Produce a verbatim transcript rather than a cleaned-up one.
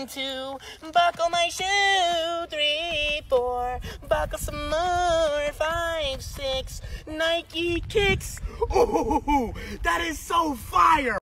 One, two, buckle my shoe. Three, four, buckle some more. Five, six, Nike kicks. Ooh, that is so fire!